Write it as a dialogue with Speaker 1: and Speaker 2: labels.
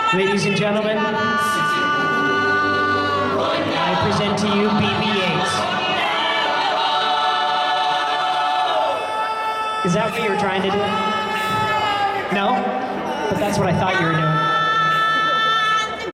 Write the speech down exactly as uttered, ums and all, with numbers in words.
Speaker 1: Ladies and gentlemen, I present to you B B eight. Is that what you were trying to do? No? But that's what I thought you were doing.